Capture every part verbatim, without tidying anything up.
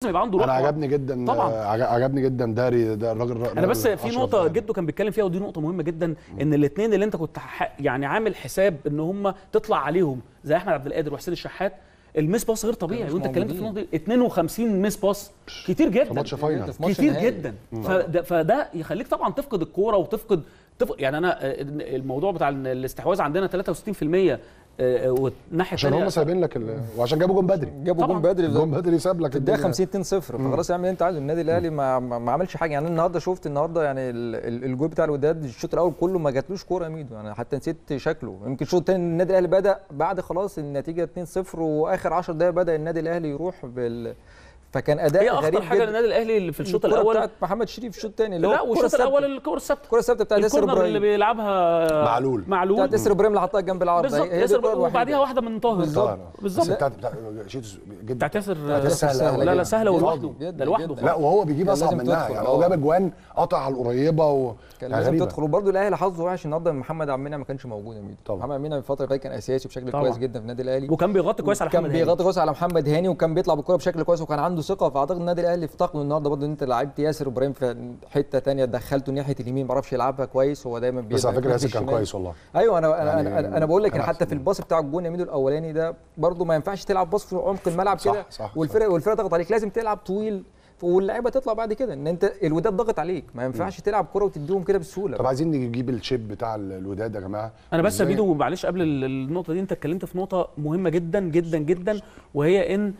يبقى عنده روح. انا عجبني جدا طبعا عجبني جدا داري ده الراجل. انا بس في نقطه جده كان بيتكلم فيها ودي نقطه مهمه جدا، ان الاثنين اللي انت كنت يعني عامل حساب ان هم تطلع عليهم زي احمد عبد القادر وحسين الشحات، الميس باص غير طبيعي، وانت اتكلمت في النقطه دي اتنين وخمسين ميس باص كتير جدا في ماتش فاينل كتير جدا. فده, فده يخليك طبعا تفقد الكوره وتفقد تفقد يعني انا الموضوع بتاع الاستحواذ عندنا ثلاثة وستين في المية والناحيه عشان هم سايبين لك ال... وعشان جابوا جون بدري جابوا جون بدري جون بدري ساب لك الدقيقه خمسين اتنين صفر فخلاص اعمل اللي انت عايزه. النادي الاهلي ما, ما عملش حاجه يعني. النهارده شفت النهارده يعني الجول بتاع الوداد الشوط الاول كله ما جاتلوش كوره يا ميدو، يعني حتى نسيت شكله. يمكن الشوط الثاني النادي الاهلي بدا بعد خلاص النتيجه اتنين صفر واخر عشر دقائق بدا النادي الاهلي يروح بال فكان اداء غريب جدا. هي اخطر حاجه للنادي الاهلي اللي في الشوط الاول بتاعت محمد شريف الشوط الثاني اللي هو لا والشوط الاول الكوره الثابته الكوره الثابته بتاعت ياسر ابراهيم اللي بيلعبها معلول معلول بتاعت ياسر ابراهيم اللي حطها جنب العارضه بالظبط، وبعديها واحده من طاهر بالظبط بالظبط بتاعت بتاعت ياسر سهله. لا لا سهله ولوحده ده لوحده. لا وهو بيجيب اصعب منها يعني. هو جاب اجوان قطع على القريبه و كان لازم تدخل. وبرده الاهلي حظه وحش النهارده محمد عبد المنعم ما كانش موجود يا ميدو. محمد عبد المنعم الفتره اللي فاتت كان اساسي بشكل كويس جدا في النادي الاهلي، وكان بيغطي كويس على محمد هاني كان بيغطي كويس على محمد هاني وكان بيطلع بالكوره بشكل كويس وكان عنده ثقه. فاعتقد النادي الاهلي افتقده النهارده برضه ان انت لعبت ياسر ابراهيم في حته ثانيه دخلته ناحيه اليمين ما عرفش يلعبها كويس. هو دايما بس على فكره ياسر كان كويس والله. ايوه انا انا يعني انا, أنا بقول لك حتى في الباص بتاع الجون يا ميدو الاولاني ده برضه ما ينفعش تلعب باص في عمق الملعب كده والفرقه والفرقه تضغط عليك، لازم تلعب طويل واللعيبه تطلع بعد كده ان انت الوداد ضغط عليك ما ينفعش م. تلعب كره وتديهم كده بسهوله. طب عايزين نجيب الشيب بتاع الوداد يا جماعه. انا بس يا ميدو معلش قبل النقطه دي انت اتكلمت في نقطه مهمه جدا جدا جدا، وهي ان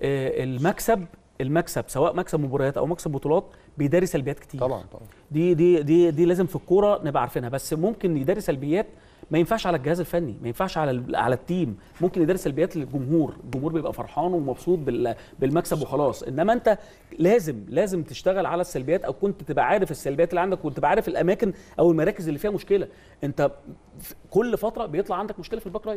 المكسب المكسب سواء مكسب مباريات او مكسب بطولات بيداري سلبيات كتير. طبعا طبعا دي دي دي دي لازم في الكوره نبقى عارفينها، بس ممكن يداري سلبيات ما ينفعش على الجهاز الفني، ما ينفعش على على التيم، ممكن يداري سلبيات للجمهور، الجمهور بيبقى فرحان ومبسوط بالمكسب وخلاص. انما انت لازم لازم تشتغل على السلبيات او كنت تبقى عارف السلبيات اللي عندك وتبقى عارف الاماكن او المراكز اللي فيها مشكله. انت كل فتره بيطلع عندك مشكله في الباك رايت،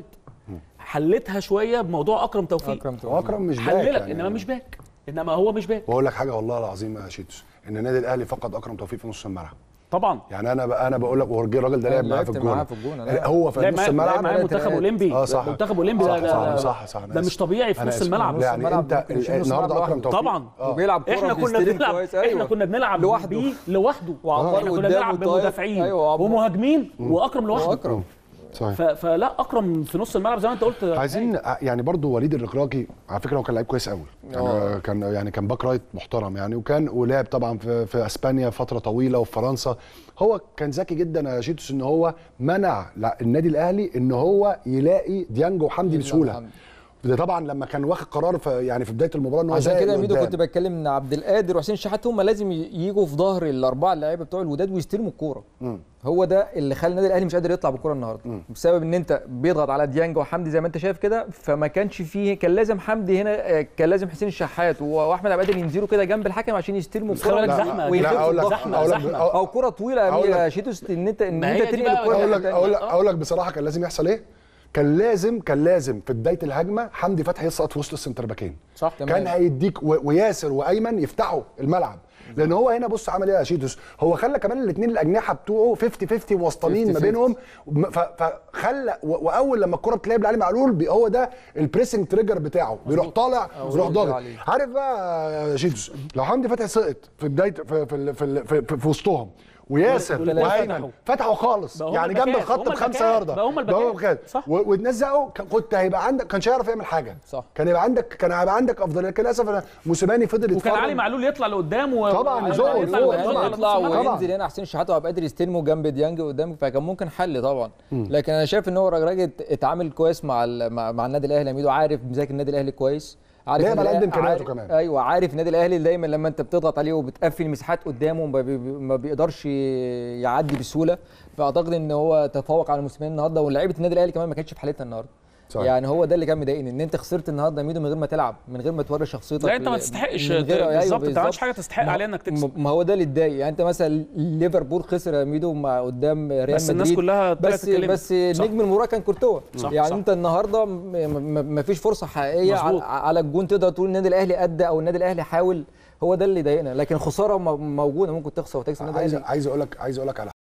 حلتها شويه بموضوع اكرم توفيق. اكرم توفيق اكرم مش باك حللك يعني. انما مش باك انما هو مش باك. واقول لك حاجه والله العظيم يا شيتوس ان النادي الاهلي فقد اكرم توفيق في نص الملعب طبعا. يعني انا انا بقول لك ورجي الراجل ده لعب معاه في الجون هو في نص الملعب معاه منتخب اولمبي. اه صح منتخب اولمبي ده صح صح ده مش طبيعي في نص الملعب. يعني انت النهارده اكرم توفيق طبعا وبيلعب كوره احنا كنا بنلعب احنا كنا بنلعب لوحده لوحده احنا كنا بنلعب بمدافعين ومهاجمين واكرم لوحده صحيح. فلا اكرم في نص الملعب زي ما انت قلت. عايزين يعني برضو وليد الركراكي على فكره هو كان لعيب كويس قوي يعني كان يعني كان باك رايت محترم يعني وكان ولعب طبعا في, في اسبانيا فتره طويله وفي فرنسا. هو كان ذكي جدا يا شيتوس ان هو منع النادي الاهلي ان هو يلاقي ديانج وحمدي بسهوله. ده طبعا لما كان واخد قرار في يعني في بدايه المباراه ان هو عشان كده يا ميدو كنت بتكلم ان عبد القادر وحسين الشحات هم لازم يجوا في ظهر الاربعه اللعيبه بتوع الوداد ويستلموا الكوره. هو ده اللي خلى النادي الاهلي مش قادر يطلع بالكوره النهارده بسبب ان انت بيضغط على ديانج وحمدي زي ما انت شايف كده. فما كانش فيه كان لازم حمدي هنا كان لازم حسين الشحات واحمد عبد القادر ينزلوا كده جنب الحكم عشان يستلموا الكوره زحمه زحمه زحمه او كوره طويله يا شيتوس ان انت ان انت تنقل الكوره. اقول لك اقول لك بصراحه كان لازم يحصل ايه؟ كان لازم كان لازم في بدايه الهجمه حمدي فتحي يسقط في وسط السنتر باكين صح. كان هيديك وياسر وايمن يفتحوا الملعب لان هو هنا بص عمل ايه يا شيتوس؟ هو خلى كمان الاثنين الاجنحه بتوعه خمسين خمسين موسطنين ما بينهم فخلى واول لما الكره بتلعب لعلي معلول هو ده البريسنج تريجر بتاعه بيروح طالع ويروح ضاغط. عارف بقى يا شيتوس لو حمدي فتحي سقط في بدايه في في في, في, في, في وسطهم وياسر وايمن فتحوا خالص يعني جنب الخط بخمسه يارده بقى هم الباكات وتنزقوا كنت هيبقى عندك كانش هيعرف يعمل حاجه صح. كان يبقى عندك كان هيبقى عندك افضليه. لكن للاسف موسيماني فضل يتفرج وكان علي معلول يطلع لقدام و... طبعا يزقوا يطلع, يطلع وينزل هنا حسين شحاته وعبد القادر يستلموا جنب ديانج قدام فكان ممكن حل طبعا. لكن انا شايف ان هو الراجل اتعامل كويس مع مع, مع النادي الاهلي ميدو عارف مذاكر النادي الاهلي كويس عارف ليه على قد امكانياته كمان. ايوه عارف النادي الاهلي دايما لما انت بتضغط عليه وبتقفل مساحات قدامه ما بيقدرش يعدي بسهوله. فاعتقد ان هو تفوق على الموسمين النهارده ولاعيبه النادي الاهلي كمان ما كانتش في حالتها النهارده. صحيح. يعني هو ده اللي كان مضايقني ان انت خسرت النهارده ميدو من غير ما تلعب من غير ما توري شخصيتك. لا انت ما تستحقش بالظبط انت ما عملتش حاجه تستحق عليها انك تكسب. ما هو ده اللي اتضايق يعني. انت مثلا ليفربول خسر يا ميدو مع قدام ريال مدريد بس الناس كلها بس بس نجم المباراه كان كورتوا يعني. صح. انت النهارده ما فيش فرصه حقيقيه مزبوط. على الجون تقدر تقول النادي الاهلي ادى او النادي الاهلي حاول. هو ده اللي ضايقنا. لكن خساره موجوده ممكن تخسر وتكسب النادي الاهلي. عايز عايز اقول لك عايز اقول لك على